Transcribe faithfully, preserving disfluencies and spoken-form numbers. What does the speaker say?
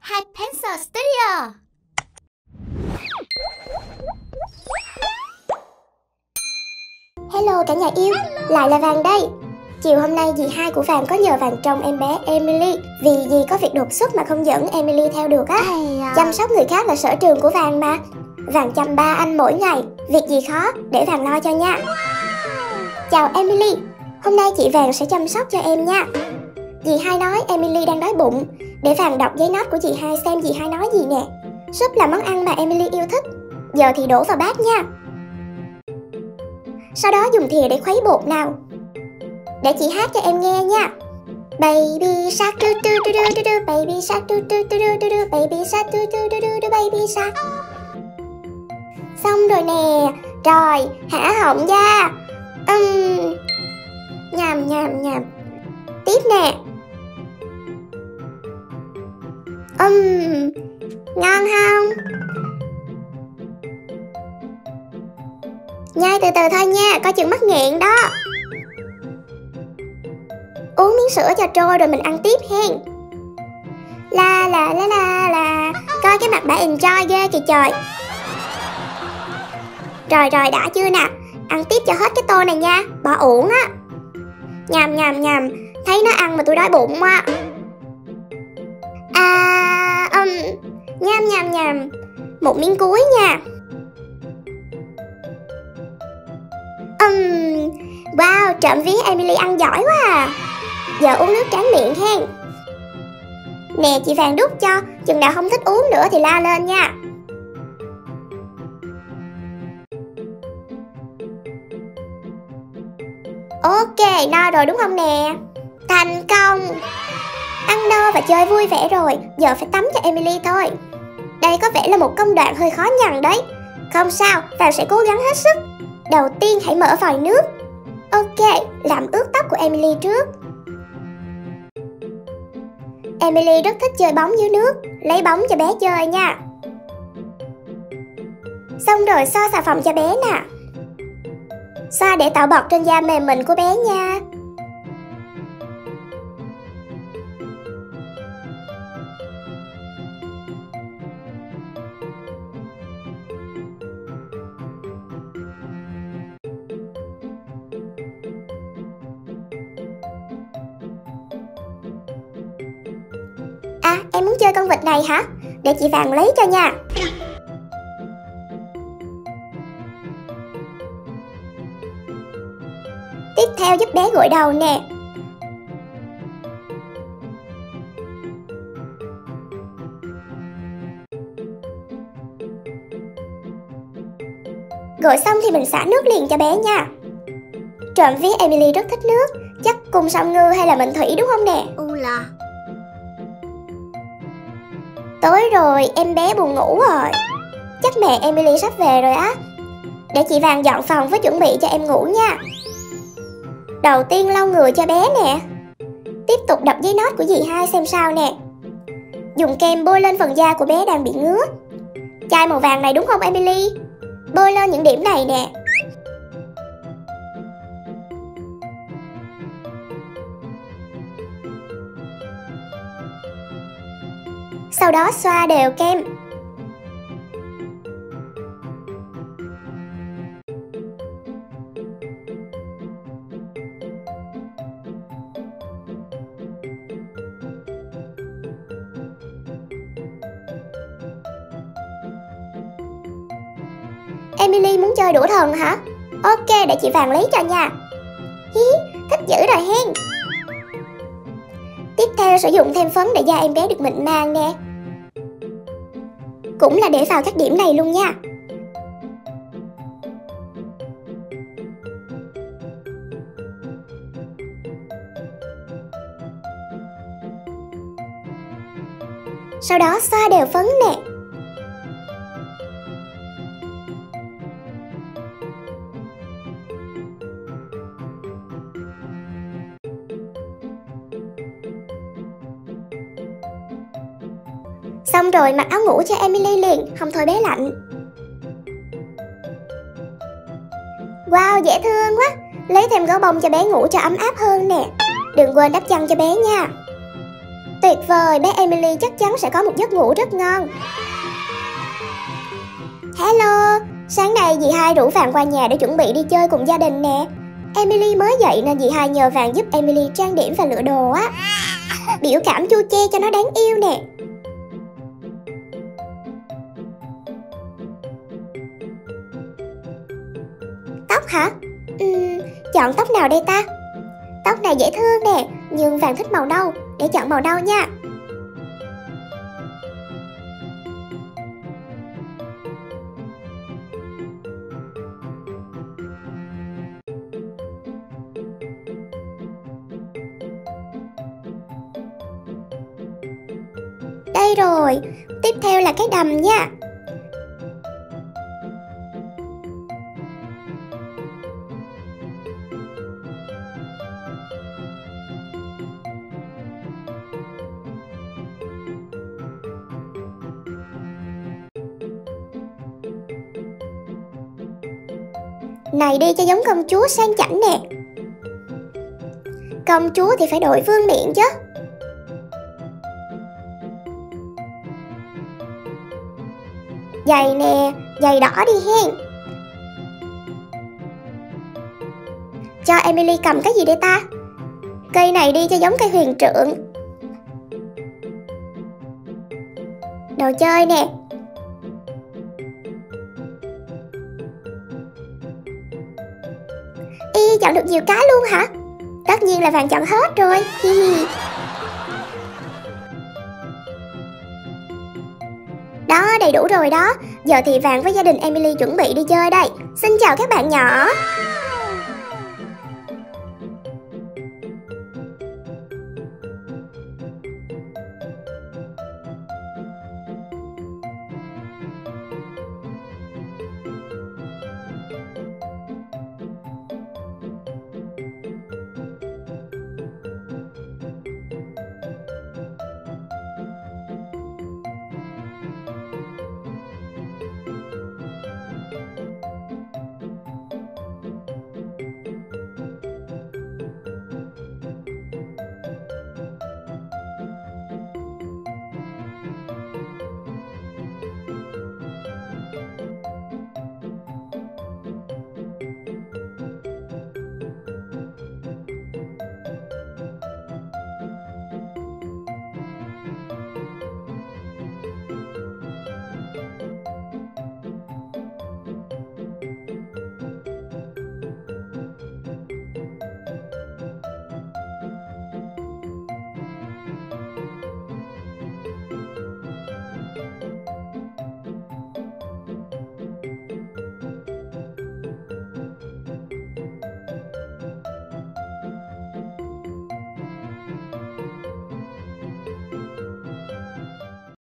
Hai Pencil Studio. Hello cả nhà yêu, lại là Vàng đây. Chiều hôm nay dì hai của Vàng có nhờ Vàng trông em bé Emily, vì dì có việc đột xuất mà không dẫn Emily theo được á. Chăm sóc người khác là sở trường của Vàng mà. Vàng chăm ba anh mỗi ngày, việc gì khó để Vàng lo cho nha. Chào Emily, hôm nay chị Vàng sẽ chăm sóc cho em nha. Dì hai nói Emily đang đói bụng, để Vàng đọc giấy note của dì hai xem dì hai nói gì nè. Súp là món ăn mà Emily yêu thích, giờ thì đổ vào bát nha. Sau đó dùng thìa để khuấy bột nào. Để chị hát cho em nghe nha. Baby shark do do do do do do, baby shark do do do do do do, baby shark do do do do do, baby shark. Xong rồi nè. Rồi, hả họng da. Uhm. Nhàm nhàm nhàm. Tiếp nè. Uhm. Ngon không? Nhai từ từ thôi nha, coi chừng mắc nghiện đó. Uống miếng sữa cho trôi rồi mình ăn tiếp hen. La la la la la. Coi cái mặt bà enjoy ghê kìa trời. Rồi rồi đã chưa nè. Ăn tiếp cho hết cái tô này nha, bỏ uổng á. Nhàm nhàm nhàm. Thấy nó ăn mà tôi đói bụng á. À um, nhàm nhàm nhàm. Một miếng cuối nha. um, Wow, trộm vía Emily ăn giỏi quá à. Giờ uống nước tráng miệng hen. Nè chị Vàng đút cho, chừng nào không thích uống nữa thì la lên nha. Ok, no rồi đúng không nè? Thành công. Ăn no và chơi vui vẻ rồi, giờ phải tắm cho Emily thôi. Đây có vẻ là một công đoạn hơi khó nhằn đấy. Không sao, Vàng sẽ cố gắng hết sức. Đầu tiên hãy mở vòi nước. Ok, làm ướt tóc của Emily trước. Emily rất thích chơi bóng dưới nước, lấy bóng cho bé chơi nha. Xong rồi xoa xà phòng cho bé nè. Xoa để tạo bọt trên da mềm mịn của bé nha. À, em muốn chơi con vịt này hả? Để chị Vàng lấy cho nha. Tiếp theo giúp bé gội đầu nè. Gội xong thì mình xả nước liền cho bé nha. Trộm vía Emily rất thích nước, chắc cùng song ngư hay là mệnh thủy đúng không nè? U là. Tối rồi, em bé buồn ngủ rồi. Chắc mẹ Emily sắp về rồi á. Để chị Vàng dọn phòng với chuẩn bị cho em ngủ nha. Đầu tiên lau người cho bé nè. Tiếp tục đọc giấy note của dì hai xem sao nè. Dùng kem bôi lên phần da của bé đang bị ngứa. Chai màu vàng này đúng không Emily? Bôi lên những điểm này nè. Sau đó xoa đều kem. Emily muốn chơi đũa thần hả? Ok, để chị Vàng lấy cho nha. Hí, thích dữ rồi hen. Tiếp theo sử dụng thêm phấn để da em bé được mịn màng nè. Cũng là để vào các điểm này luôn nha. Sau đó xoa đều phấn nè. Xong rồi mặc áo ngủ cho Emily liền, không thôi bé lạnh. Wow, dễ thương quá. Lấy thêm gấu bông cho bé ngủ cho ấm áp hơn nè. Đừng quên đắp chăn cho bé nha. Tuyệt vời, bé Emily chắc chắn sẽ có một giấc ngủ rất ngon. Hello, sáng nay dì hai rủ Vàng qua nhà để chuẩn bị đi chơi cùng gia đình nè. Emily mới dậy nên dì hai nhờ Vàng giúp Emily trang điểm và lựa đồ á. Biểu cảm chu che cho nó đáng yêu nè. Tóc hả? Uhm, chọn tóc nào đây ta? Tóc này dễ thương nè, nhưng Vàng thích màu nâu. Để chọn màu nâu nha. Đây rồi, tiếp theo là cái đầm nha. Này đi cho giống công chúa sang chảnh nè. Công chúa thì phải đội vương miện chứ. Giày nè, giày đỏ đi hen. Cho Emily cầm cái gì đây ta? Cây này đi cho giống cây huyền trượng. Đồ chơi nè. Y, chọn được nhiều cái luôn hả? Tất nhiên là Vàng chọn hết rồi. Hi hi. Đó, đầy đủ rồi đó. Giờ thì Vàng với gia đình Emily chuẩn bị đi chơi đây. Xin chào các bạn nhỏ.